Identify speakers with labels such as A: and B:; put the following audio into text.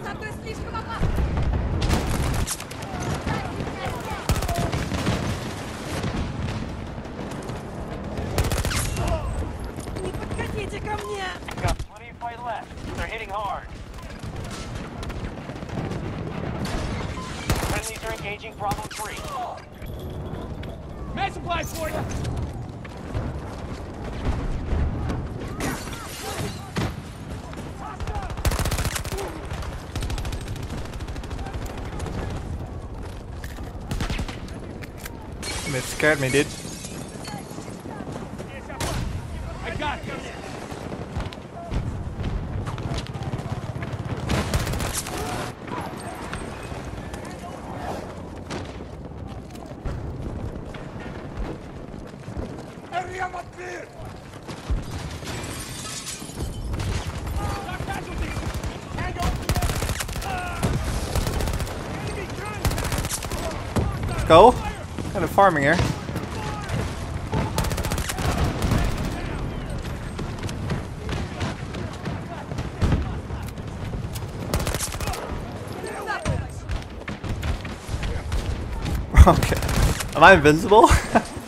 A: Не подходите ко мне!
B: Got plenty of fight left. They're hitting hard. Friendlies are engaging Bravo 3.
C: Med supplies for you!
D: It scared me, dude.
C: I got this!
D: Let's go. Kind of farming here. Okay. Am I invincible?